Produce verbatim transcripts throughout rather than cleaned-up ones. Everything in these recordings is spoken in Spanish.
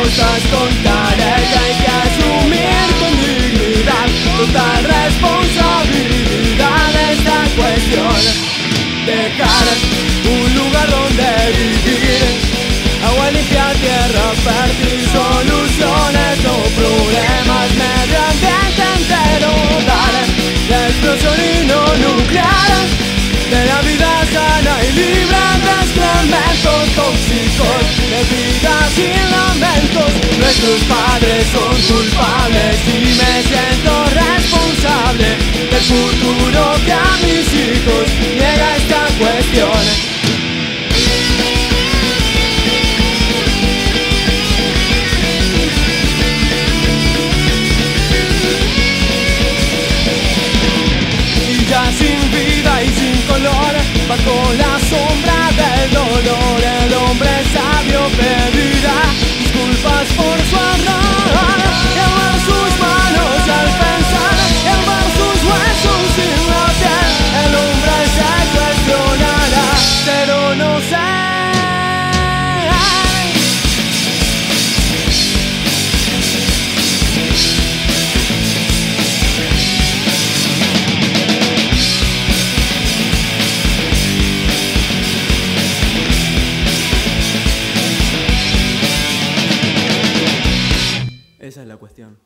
cosas con careta hay que asumir con dignidad. Total responsabilidad de esta cuestión. Dejar un lugar donde vivir, agua limpia, tierra fértil, soluciones, no problemas, medio ambiente entero. Dar la explosión y no nuclear de la vida sana y libre de excrementos tóxicos, de vida sin lamentos. Nuestros padres son culpables y me siento responsable del futuro que a mis hijos llega esta cuestión. Bajo la sombra del dolor, el hombre sabio pedirá disculpas por su error. Y al ver sus manos al pensar, y al ver sus huesos sin la piel, el hombre se cuestionará, pero no sé. Esa es la cuestión.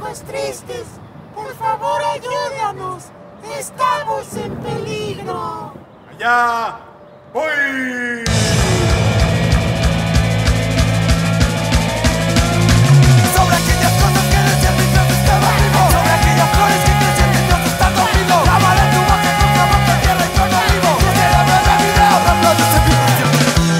estamos tristes. Por favor, ayúdanos. Estamos en peligro. ¡Allá voy! Sobre aquellas cosas que decían mientras estaba vivo. Sobre aquellas flores que crecían mientras estaba vivo. Lavaré tu boca con jabón de tierra y fuego vivo. Quisiera ver el video, las flores de vibración.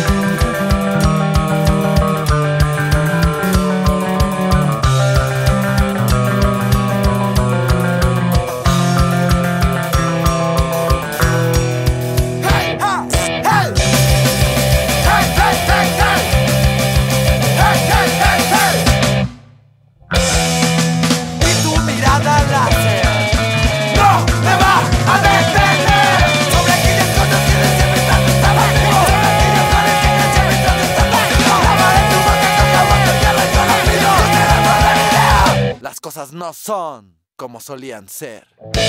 Las cosas no son como solían ser.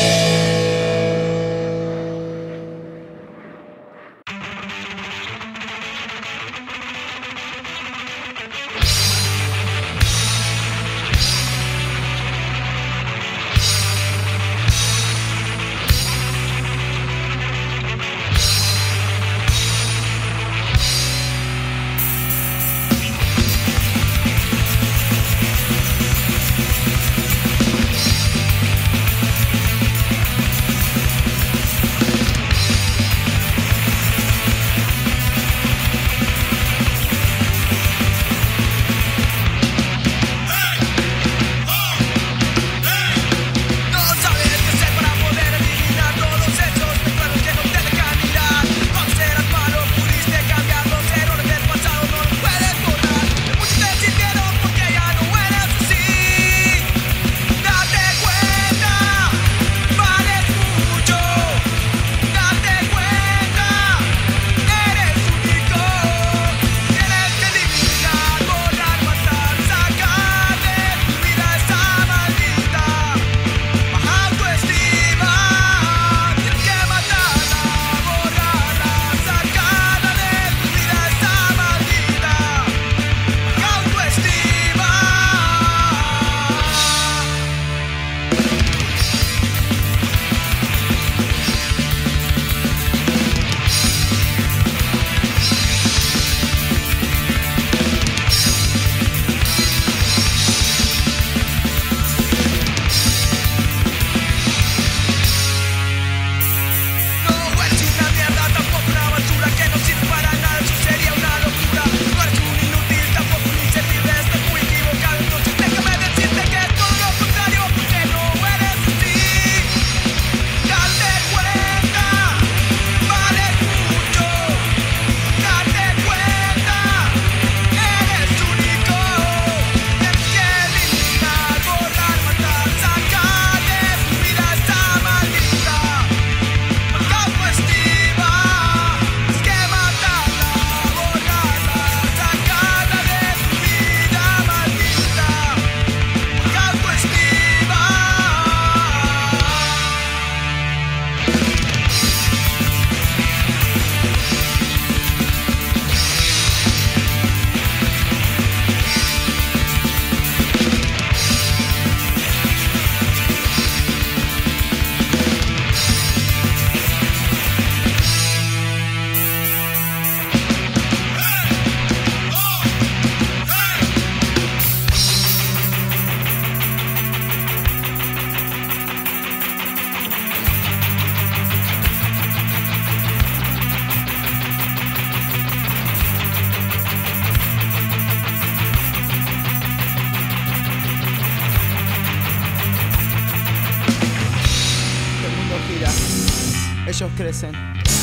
Ellos crecen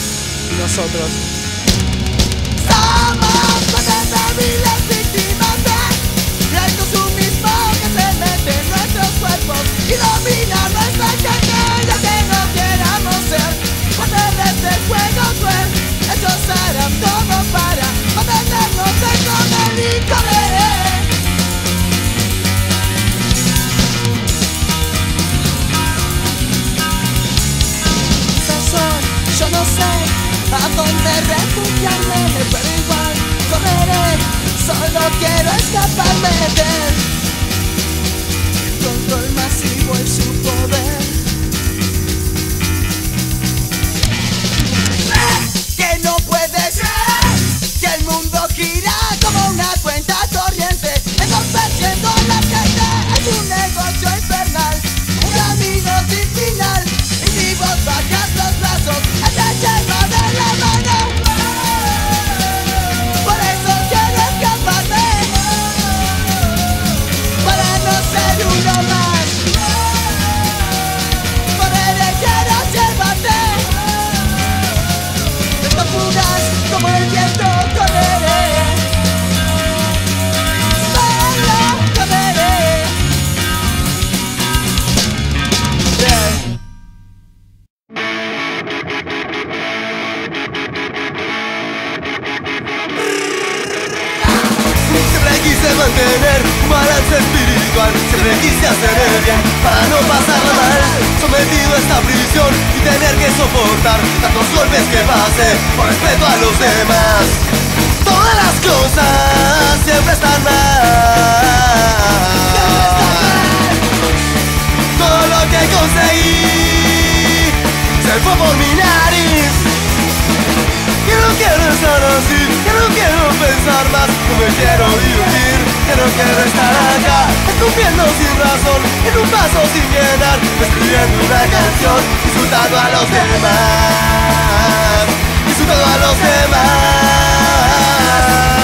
y nosotros somos cosas débiles, víctimas del consumismo que se mete en nuestros cuerpos y domina nuestra gente. Ya que no queramos ser parte de este juego cruel, ellos harán todo para mantenernos dentro del incorrer. Yo no sé a dónde refugiarme, pero igual correré, solo quiero escaparme de él. control masivo y su poder. Que no puede ser que el mundo gira como una cuenta corriente, entorpeciendo la gente. Es un negocio infernal, un camino sin final, y si vos bajas los brazos, él te lleva de la mano. Por eso quiero escaparme, para no ser uno más. Por él quiero llevarte, te confundas como el viento, correré. Solo correré. Yeah. Siempre quise mantener un balance espiritual, siempre quise hacer el bien para no pasarla mal. Sometido a esta prisión y tener que soportar tantos golpes que pase por respeto a los demás. Todas las cosas siempre están mal. Todo lo que conseguí se fue por mi nariz. Que no quiero estar así, que no quiero pensar más, no me quiero divertir, que no quiero estar acá, escupiendo sin razón, en un vaso sin llenar, escribiendo una canción, insultando a los demás, insultando a los demás.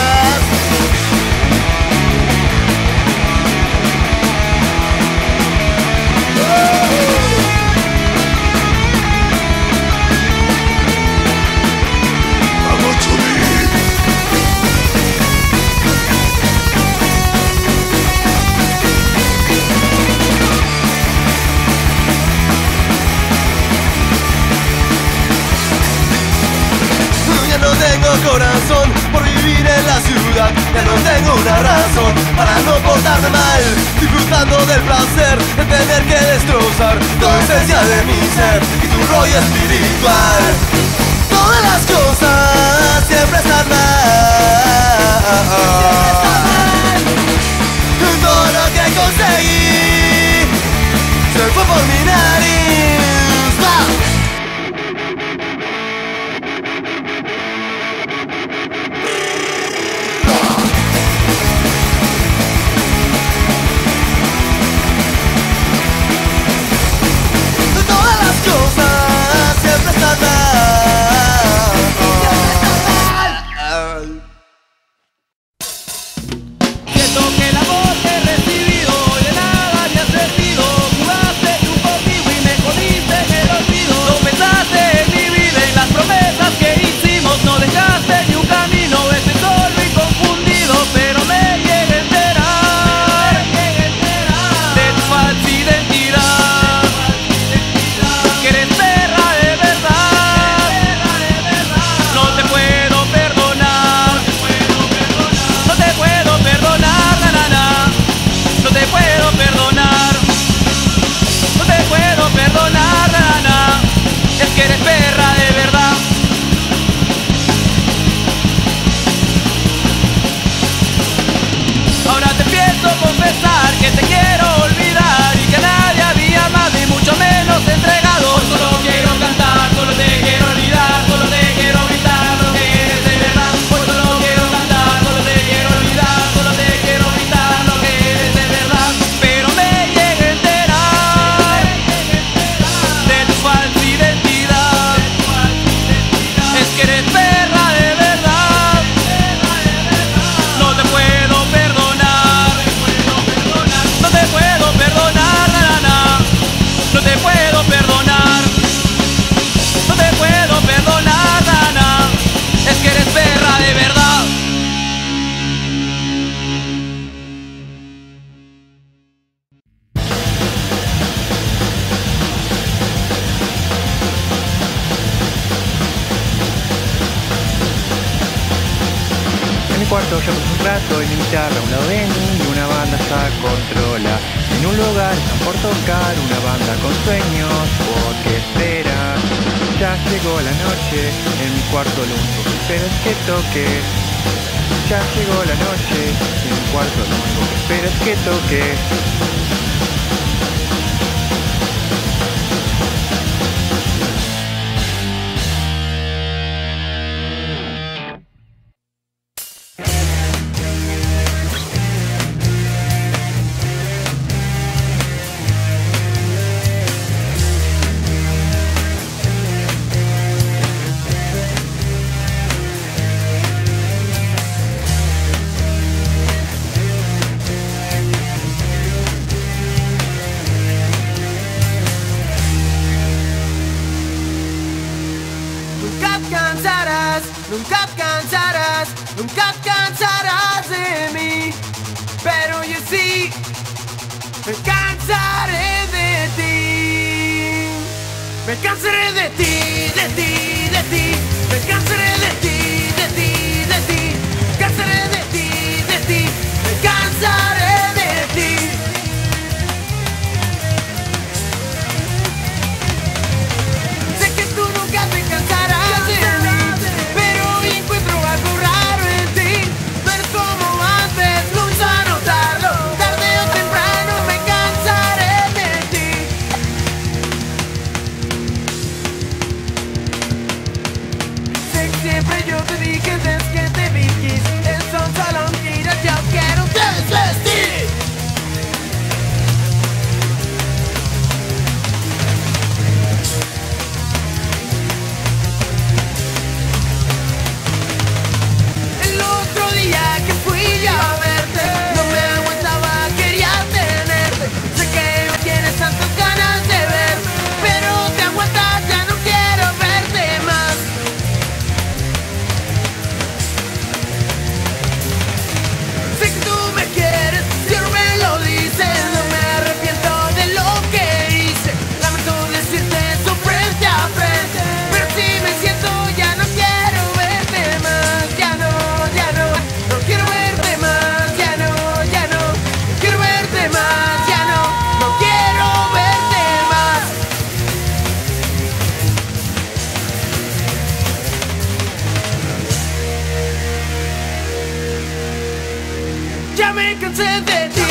Ya no tengo corazón por vivir en la ciudad, ya no tengo una razón para no portarme mal, disfrutando del placer de tener que destrozar toda esencia de mi ser y tu rollo espiritual. Todas las cosas siempre están mal, todo lo que conseguí se fue por mi nariz. ¡Ah! Todas las cosas siempre están mal, siempre están mal. Siento que el amor que he recibido de nada me ha servido. Jugaste tú conmigo y me jodiste en el olvido. No pensaste en mi vida, en las promesas que hicimos. No dejaste ni un camino, estoy solo y confundido. Pero me llegué a enterar de tu falsa identidad, que eres perra de verdad. No te puedo perdonar, no te puedo perdonar, na, na, na. No te puedo perdonar, no te puedo perdonar, na, na, na. Es que eres perra de verdad. Ahora te empiezo a confesar que te quiero olvidar y que a nadie había más ni mucho menos entregado. Hoy solo quiero cantar, solo te quiero olvidar, solo te quiero gritar lo que eres de verdad. Hoy solo quiero cantar, solo te quiero olvidar, solo te quiero gritar lo que eres de verdad. Pero me llegué a enterar de tu falsa identidad. Es que eres perra de verdad. No te puedo perdonar, no te puedo perdonar, na, na, na. No te puedo perdonar, no te puedo perdonar, na, na. Es que eres perra de verdad. En mi cuarto yo puse un rato y mi guitarra a un lado de mí y una banda está a controlar. En un lugar están por tocar una banda con sueños, ¿por qué esperas? Ya llegó la noche, en mi cuarto lo único que espero es que toque. Ya llegó la noche, en mi cuarto lo único que espero es que toque. cansarás, nunca cansarás, nunca cansarás de mí. Pero yo sí me cansaré de ti. Me cansaré de ti, de ti, de ti. Me cansaré de ti, de ti, de ti. Me cansaré de ti, de ti. Me cansaré de ti. Sé que tú nunca te cansarás de mí, pero hoy encuentro algo raro en ti. No eres como antes, comienzo a notarlo. Tarde o temprano me cansaré de ti. Sé que siempre yo te dije desde que te vi, kiss. Es un salón, mira, yo quiero desvestir. El otro día que fui yo a verte, no me aguantaba, quería tenerte. Sé que no tienes tantas ganas de ver, pero te aguantas, ya no quiero verte más. Sé que tú me quieres, si no me lo dices, no me arrepiento de lo que hice. Lamento decirte eso frente a frente, pero si me siento ya no quiero verte más. Ya no, ya no, no quiero verte más. Ya no, ya no, no quiero verte más. Ya no, no quiero verte más. Ya me cansé de ti.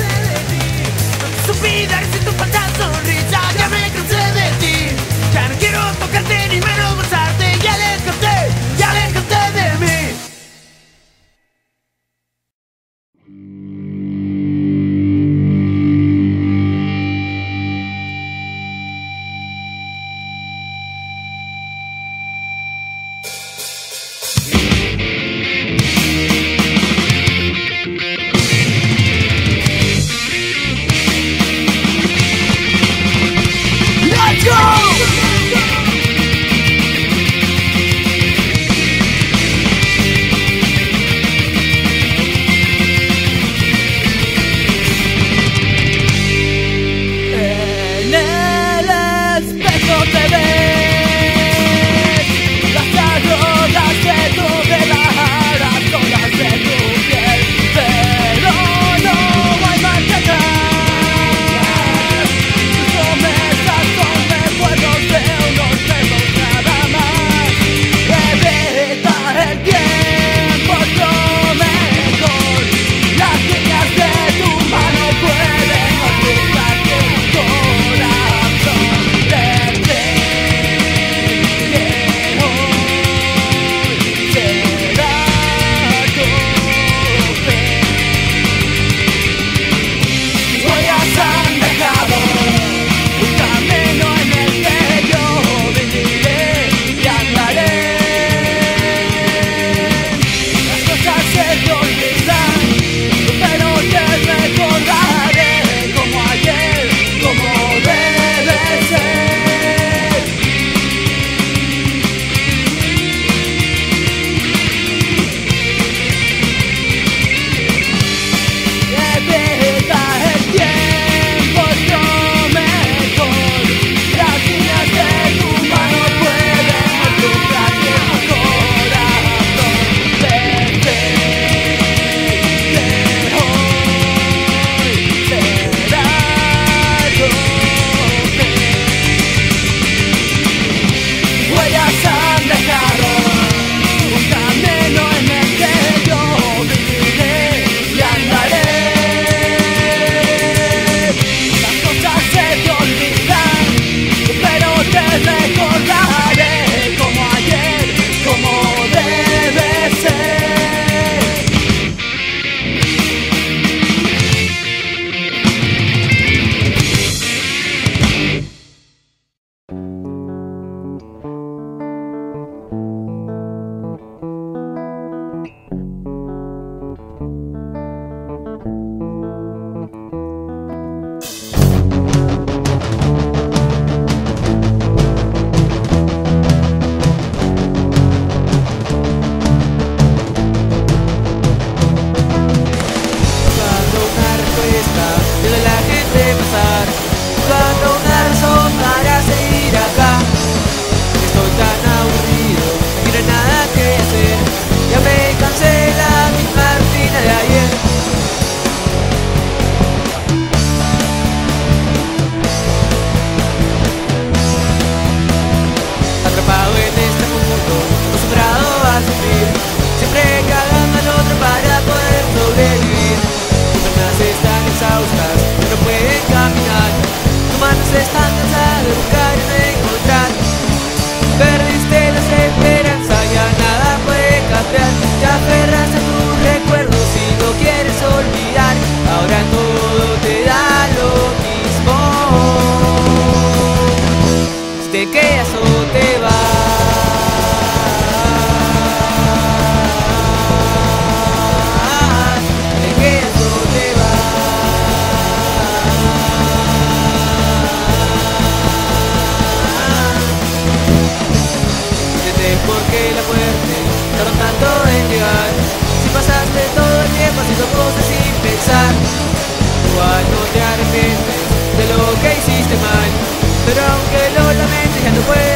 Supidar si tu falta sonrisa. Ya me cansé de ti. Ya no quiero tocarte ni menos besarte. Ya aléjate, ya aléjate de mí. porque la muerte tardó tanto en llegar. Si pasaste todo el tiempo haciendo cosas sin pensar, igual no te arrepientes de lo que hiciste mal. Pero aunque lo lamentes ya no puedes